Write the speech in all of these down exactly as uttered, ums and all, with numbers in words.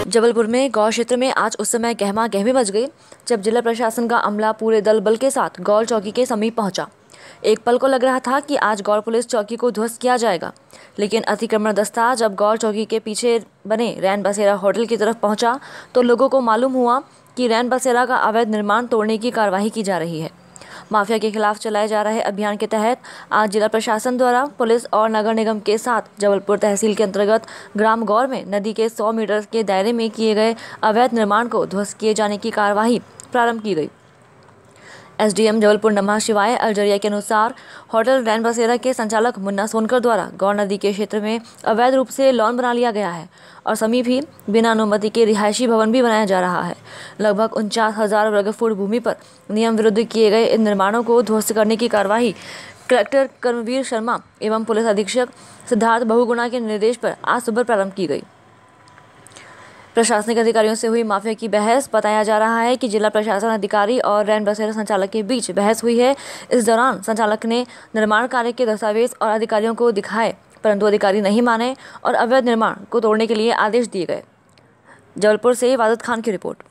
जबलपुर में गौर क्षेत्र में आज उस समय गहमा गहमी मच गई जब जिला प्रशासन का अमला पूरे दल बल के साथ गौर चौकी के समीप पहुंचा। एक पल को लग रहा था कि आज गौर पुलिस चौकी को ध्वस्त किया जाएगा, लेकिन अतिक्रमण दस्ता जब गौर चौकी के पीछे बने रैन बसेरा होटल की तरफ पहुंचा तो लोगों को मालूम हुआ कि रैन बसेरा का अवैध निर्माण तोड़ने की कार्रवाई की जा रही है। माफिया के खिलाफ चलाए जा रहे अभियान के तहत आज जिला प्रशासन द्वारा पुलिस और नगर निगम के साथ जबलपुर तहसील के अंतर्गत ग्राम गौर में नदी के सौ मीटर के दायरे में किए गए अवैध निर्माण को ध्वस्त किए जाने की कार्यवाही प्रारंभ की गई। एसडीएम जबलपुर नमः शिवाय अलजरिया के अनुसार होटल रैन बसेरा के संचालक मुन्ना सोनकर द्वारा गौर नदी के क्षेत्र में अवैध रूप से लॉन बना लिया गया है और समीप ही बिना अनुमति के रिहायशी भवन भी बनाया जा रहा है। लगभग उनचास हजार वर्ग फुट भूमि पर नियम विरुद्ध किए गए इन निर्माणों को ध्वस्त करने की कार्यवाही कलेक्टर कर्मवीर शर्मा एवं पुलिस अधीक्षक सिद्धार्थ बहुगुणा के निर्देश पर आज सुबह प्रारंभ की गई। प्रशासनिक अधिकारियों से हुई माफिया की बहस। बताया जा रहा है कि जिला प्रशासन अधिकारी और रैन बसेरा संचालक के बीच बहस हुई है। इस दौरान संचालक ने निर्माण कार्य के दस्तावेज और अधिकारियों को दिखाए, परंतु अधिकारी नहीं माने और अवैध निर्माण को तोड़ने के लिए आदेश दिए गए। जबलपुर से वाजिद खान की रिपोर्ट।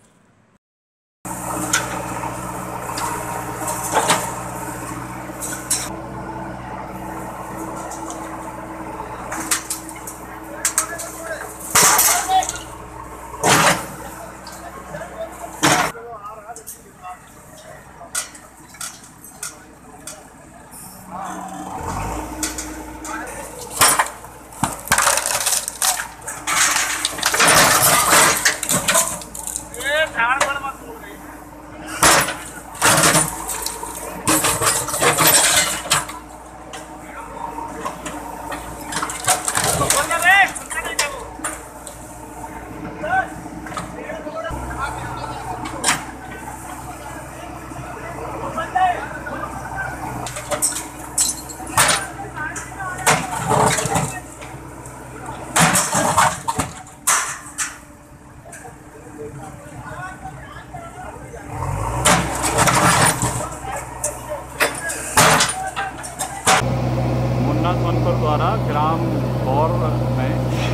मुन्ना सोनकर द्वारा ग्राम गौर में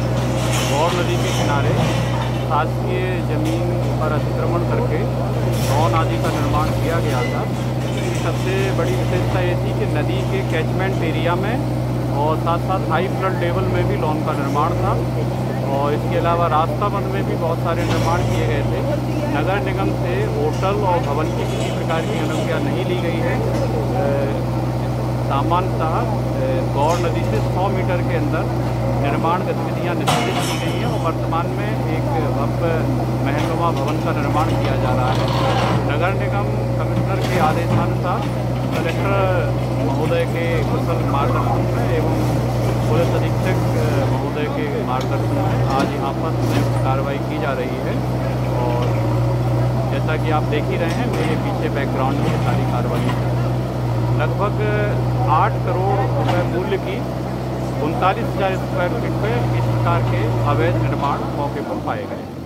गौर नदी के किनारे शासकीय जमीन पर अतिक्रमण करके गौर नदी का निर्माण किया गया था। इसकी सबसे बड़ी विशेषता ये थी कि नदी के कैचमेंट एरिया में और साथ साथ हाई फ्लड लेवल में भी लॉन का निर्माण था और इसके अलावा रास्ता बंद में भी बहुत सारे निर्माण किए गए थे। नगर निगम से होटल और भवन की किसी प्रकार की अनुमतियाँ नहीं ली गई है। सामान्यतः गौर नदी से सौ मीटर के अंदर निर्माण गतिविधियाँ निश्चित की गई हैं और वर्तमान में एक भव्य महलनुमा भवन का निर्माण किया जा रहा है। नगर निगम कमिश्नर के आदेशानुसार कलेक्टर महोदय के कुशल मार्गदर्शन में एवं पुलिस अधीक्षक महोदय के मार्गदर्शन में आज यहाँ पर संयुक्त कार्रवाई की जा रही है और जैसा कि आप देख ही रहे हैं मेरे पीछे बैकग्राउंड में सारी कार्रवाई है। लगभग आठ करोड़ रुपए मूल्य की उनतालीस हज़ार स्क्वायर फीट पे इस प्रकार के अवैध निर्माण मौके पर पाए गए।